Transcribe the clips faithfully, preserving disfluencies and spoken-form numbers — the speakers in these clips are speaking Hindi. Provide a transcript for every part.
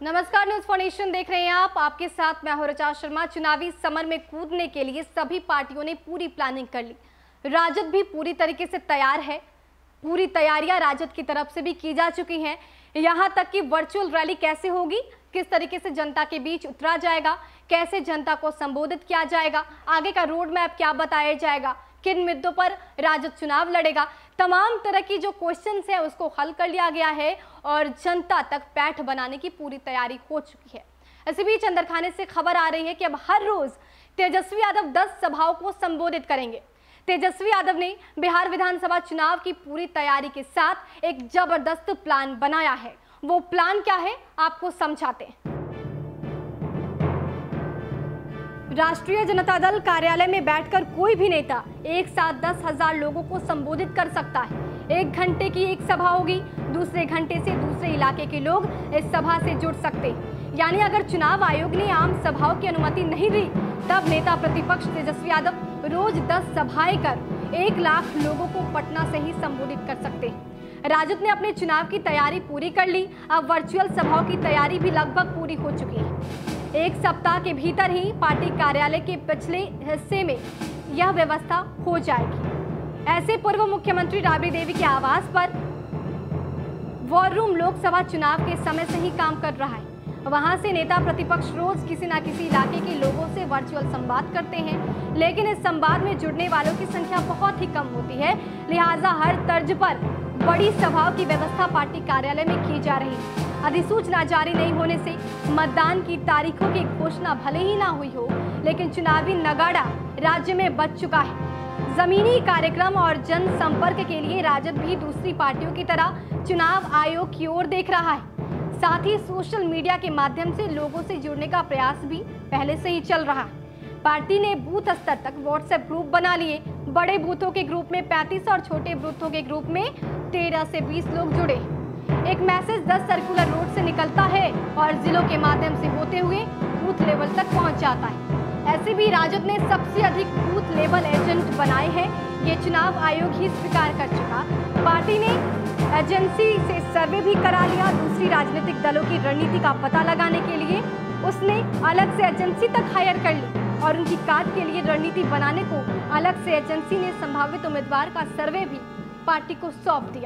नमस्कार, न्यूज फॉर नेशन देख रहे हैं आप। आपके साथ मैं हूं ऋचा शर्मा। चुनावी समर में कूदने के लिए सभी पार्टियों ने पूरी प्लानिंग कर ली। राजद भी पूरी तरीके से तैयार है। पूरी तैयारियां राजद की तरफ से भी की जा चुकी हैं। यहां तक कि वर्चुअल रैली कैसे होगी, किस तरीके से जनता के बीच उतरा जाएगा, कैसे जनता को संबोधित किया जाएगा, आगे का रोड मैप क्या बताया जाएगा, किन मुद्दों पर राजद चुनाव लड़ेगा, तमाम तरह की जो क्वेश्चंस है उसको हल कर लिया गया है और जनता तक पैठ बनाने की पूरी तैयारी हो चुकी है। इसी बीच अंदर खाने से खबर आ रही है कि अब हर रोज तेजस्वी यादव दस सभाओं को संबोधित करेंगे। तेजस्वी यादव ने बिहार विधानसभा चुनाव की पूरी तैयारी के साथ एक जबरदस्त प्लान बनाया है। वो प्लान क्या है, आपको समझाते हैं। राष्ट्रीय जनता दल कार्यालय में बैठकर कोई भी नेता एक साथ दस हजार लोगों को संबोधित कर सकता है। एक घंटे की एक सभा होगी, दूसरे घंटे से दूसरे इलाके के लोग इस सभा से जुड़ सकते हैं। यानी अगर चुनाव आयोग ने आम सभाओं की अनुमति नहीं दी, तब नेता प्रतिपक्ष तेजस्वी यादव रोज दस सभाएं कर एक लाख लोगों को पटना से ही संबोधित कर सकते हैं। राजद ने अपने चुनाव की तैयारी पूरी कर ली। अब वर्चुअल सभाओं की तैयारी भी लगभग पूरी हो चुकी है। एक सप्ताह के भीतर ही पार्टी कार्यालय के पिछले हिस्से में यह व्यवस्था हो जाएगी। ऐसे पूर्व मुख्यमंत्री राबड़ी देवी के आवास पर वॉर रूम लोकसभा चुनाव के समय से ही काम कर रहा है। वहां से नेता प्रतिपक्ष रोज किसी न किसी इलाके के लोगों से वर्चुअल संवाद करते हैं, लेकिन इस संवाद में जुड़ने वालों की संख्या बहुत ही कम होती है। लिहाजा हर तर्ज पर बड़ी सभाओं की व्यवस्था पार्टी कार्यालय में की जा रही है। अधिसूचना जारी नहीं होने से मतदान की तारीखों की घोषणा भले ही ना हुई हो, लेकिन चुनावी नगाड़ा राज्य में बज चुका है। जमीनी कार्यक्रम और जनसंपर्क के लिए राजद भी दूसरी पार्टियों की तरह चुनाव आयोग की ओर देख रहा है। साथ ही सोशल मीडिया के माध्यम से लोगों से जुड़ने का प्रयास भी पहले से ही चल रहा है। पार्टी ने बूथ स्तर तक व्हाट्सएप ग्रुप बना लिए। बड़े बूथों के ग्रुप में पैंतीस और छोटे बूथों के ग्रुप में तेरह से बीस लोग जुड़े। एक मैसेज दस सर्कुलर रोड से निकलता है और जिलों के माध्यम से होते हुए बूथ लेवल तक पहुंच जाता है। ऐसे भी राजद ने सबसे अधिक बूथ लेवल एजेंट बनाए हैं। ये चुनाव आयोग ही स्वीकार कर चुका। पार्टी ने एजेंसी से सर्वे भी करा लिया। दूसरी राजनीतिक दलों की रणनीति का पता लगाने के लिए उसने अलग से एजेंसी तक हायर कर ली और उनकी काट के लिए रणनीति बनाने को अलग से एजेंसी ने संभावित उम्मीदवार का सर्वे भी पार्टी को सौंप दिया।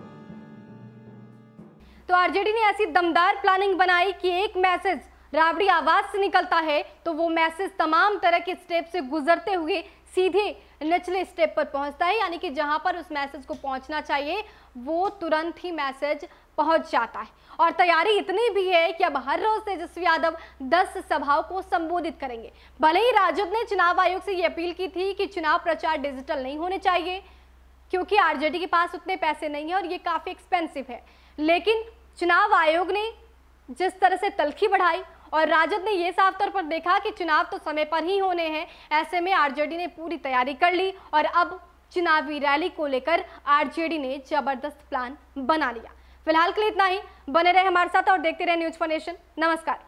तो आरजेडी ने ऐसी दमदार प्लानिंग बनाई कि एक मैसेज राबड़ी आवाज से निकलता है तो वो मैसेज तमाम तरह के स्टेप से गुजरते हुए सीधे निचले स्टेप पर पहुंचता है। यानी कि जहां पर उस मैसेज को पहुंचना चाहिए वो तुरंत ही मैसेज पहुंच जाता है। और तैयारी इतनी भी है कि अब हर रोज तेजस्वी यादव दस सभाओं को संबोधित करेंगे। भले ही राजद ने चुनाव आयोग से ये अपील की थी कि चुनाव प्रचार डिजिटल नहीं होने चाहिए, क्योंकि आरजेडी के पास उतने पैसे नहीं है और ये काफी एक्सपेंसिव है, लेकिन चुनाव आयोग ने जिस तरह से तलखी बढ़ाई और राजद ने यह साफ तौर पर देखा कि चुनाव तो समय पर ही होने हैं, ऐसे में आरजेडी ने पूरी तैयारी कर ली और अब चुनावी रैली को लेकर आरजेडी ने जबरदस्त प्लान बना लिया। फिलहाल के लिए इतना ही। बने रहे हमारे साथ और देखते रहे न्यूज फॉर नेशन। नमस्कार।